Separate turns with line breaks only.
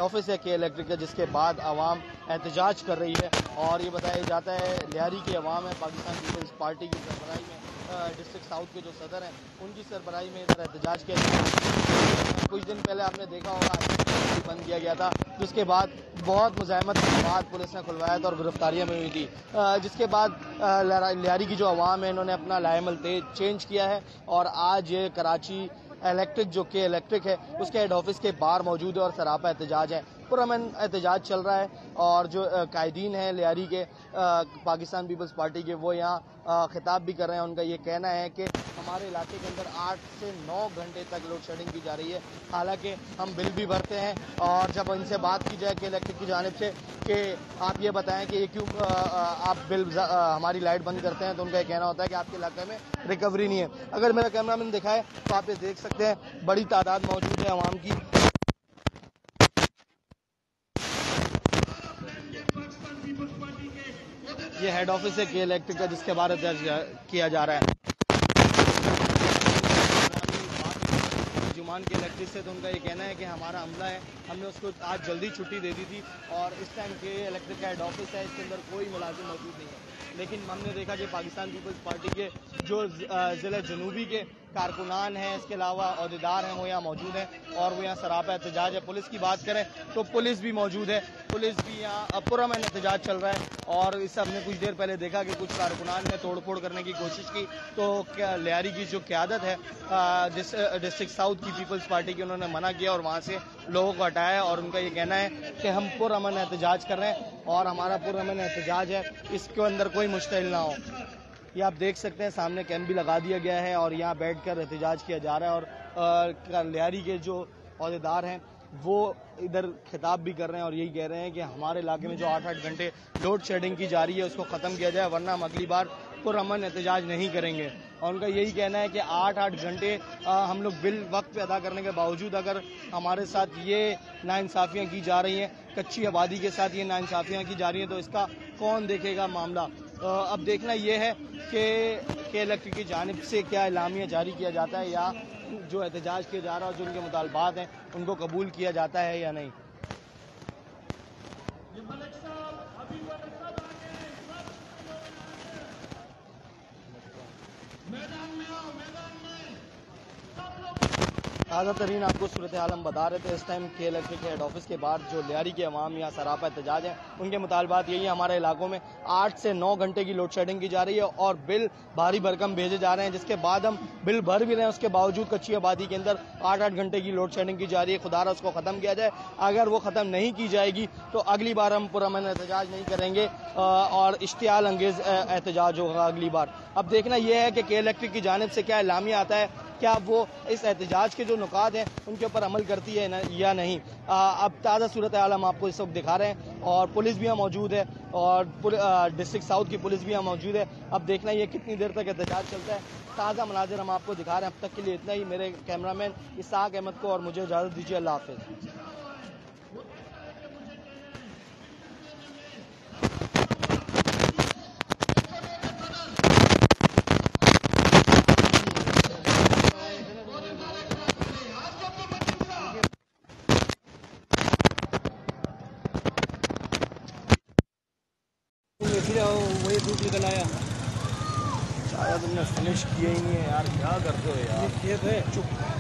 Office है के electric का, जिसके बाद आवाम एहतजाज कर रही है। और ये बताया जाता है लियारी की आवाम है पाकिस्तान पीपल्स पार्टी की सरबराही में, डिस्ट्रिक्ट साउथ के जो सदर हैं उनकी सरबराही में इधर एहतजाज किया जा रहा है। कुछ दिन पहले आपने देखा होगा बंद किया गया था, जिसके बाद बहुत मुज़ाहमत के बाद पुलिस ने खुलवाया था और गिरफ्तारियां भी हुई थी। जिसके बाद लियारी की जो आवाम है इन्होंने अपना लाएमल चेंज किया है और आज ये कराची इलेक्ट्रिक जो के इलेक्ट्रिक है उसके हेड ऑफिस के बाहर मौजूद है और सरापा एहतजाज है, पुरअमन एहतजाज चल रहा है। और जो कायदीन हैं लियारी के पाकिस्तान पीपल्स पार्टी के, वो यहाँ खिताब भी कर रहे हैं। उनका ये कहना है कि हमारे इलाके के अंदर 8 से 9 घंटे तक लोड शेडिंग की जा रही है। हालांकि हम बिल भी भरते हैं और जब इनसे बात की जाए कि इलेक्ट्रिक की जानिब से कि आप ये बताएं कि ये क्यों आप बिल हमारी लाइट बंद करते हैं, तो उनका ये कहना होता है कि आपके इलाके में रिकवरी नहीं है। अगर मेरा कैमरामैन दिखाए तो आप ये देख सकते हैं बड़ी तादाद मौजूद है आवाम की। ये हेड ऑफिस है के इलेक्ट्रिक का, जिसके बारे में किया जा रहा है जुमान के इलेक्ट्रिक से। तो उनका ये कहना है कि हमारा अमला है, हमने उसको आज जल्दी छुट्टी दे दी थी और इस टाइम के इलेक्ट्रिक का हेड ऑफिस है, इसके अंदर कोई मुलाजिम मौजूद नहीं है। लेकिन हमने देखा कि पाकिस्तान पीपल्स पार्टी के जो ज़िले जनूबी के कारकुनान हैं, इसके अलावा अहदेदार हैं, वो यहाँ मौजूद हैं और वो यहाँ सरापा एहतजाज है। पुलिस की बात करें तो पुलिस भी मौजूद है, पुलिस भी यहाँ पुरअमन एहतजाज चल रहा है। और इससे हमने कुछ देर पहले देखा कि कुछ कारकुनान ने तोड़फोड़ करने की कोशिश की, तो लियारी की जो क़यादत है डिस्ट्रिक्ट साउथ की पीपल्स पार्टी की, उन्होंने मना किया और वहाँ से लोगों को हटाया। और उनका ये कहना है कि हम पुरअमन एहतजाज कर रहे हैं और हमारा पुरअमन एहतजाज है, इसके अंदर कोई मुश्किल ना हो। ये आप देख सकते हैं सामने कैंप भी लगा दिया गया है और यहाँ बैठकर एहतजाज किया जा रहा है। और लियारी के जो अहदेदार हैं वो इधर खिताब भी कर रहे हैं और यही कह रहे हैं कि हमारे इलाके में जो 8-8 घंटे लोड शेडिंग की जा रही है उसको ख़त्म किया जाए, वरना हम अगली बार पुरअमन एहतजाज नहीं करेंगे। और उनका यही कहना है कि 8-8 घंटे हम लोग बिल वक्त पे अदा करने के बावजूद अगर हमारे साथ ये नाइंसाफ़ियाँ की जा रही हैं, कच्ची आबादी के साथ ये नाइंसाफ़ियाँ की जा रही हैं, तो इसका कौन देखेगा मामला। अब देखना ये है कि इलेक्ट्रिक की जानिब से क्या एलामिया जारी किया जाता है या जो एहतजाज किया जा रहा है, जो उनके मुतालबात हैं उनको कबूल किया जाता है या नहीं। ताज़ा तरीन आपको सूरत हाल हम बता रहे थे। इस टाइम के इलेक्ट्रिक हेड ऑफिस के बाद जो लियारी के अवाम यहाँ सरापा एहतजाज है, उनके मुतालबात यही है, हमारे इलाकों में 8 से 9 घंटे की लोड शेडिंग की जा रही है और बिल भारी भरकम भेजे जा रहे हैं, जिसके बाद हम बिल भर भी रहे हैं, उसके बावजूद कच्ची आबादी के अंदर 8-8 घंटे की लोड शेडिंग की जा रही है। खुदारा उसको ख़त्म किया जाए, अगर वो ख़त्म नहीं की जाएगी तो अगली बार हम पुरअमन एहतजाज नहीं करेंगे और इश्तियाल अंगेज़ एहतजाज होगा अगली बार। अब देखना यह है कि के इलेक्ट्रिक की जानिब से क्या एलामिया आता है, क्या वो इस एहतजाज के जो नुकात हैं उनके ऊपर अमल करती है या नहीं। अब ताज़ा सूरत हाल हम आपको इस वक्त दिखा रहे हैं और पुलिस भी यहाँ मौजूद है और डिस्ट्रिक्ट साउथ की पुलिस भी यहाँ मौजूद है। अब देखना ये कितनी देर तक एहतजाज चलता है। ताज़ा मनाजिर हम आपको दिखा रहे हैं। अब तक के लिए इतना ही। मेरे कैमरामैन इसाक अहमद को और मुझे इजाज़त दीजिए। अल्लाह हाफ़िज़। वही दूध निकल आया, शायद तुमने फिनिश किया ही नहीं है यार, क्या करते हो यार। चुप।